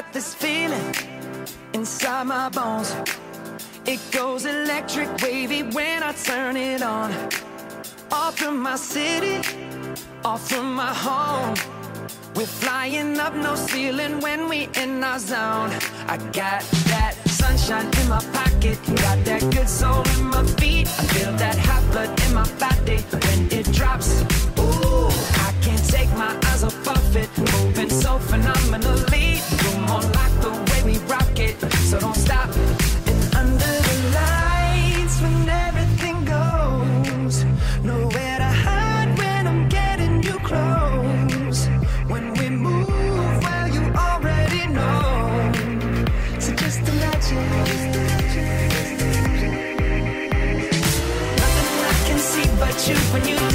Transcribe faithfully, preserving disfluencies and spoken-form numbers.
got this feeling inside my bones. It goes electric wavy when I turn it on. Off from my city, off from my home. We're flying up, no ceiling when we in our zone. I got that sunshine in my pocket, got that good soul in my feet. I feel that hot blood in my body when it drops. Ooh, I can't take my eyes off of it, moving so phenomenally. You're more like the way we rock it, so don't stop. And under the lights when everything goes, nowhere to hide when I'm getting you close. When we move, well, you already know. So just imagine. Nothing I can see but you when you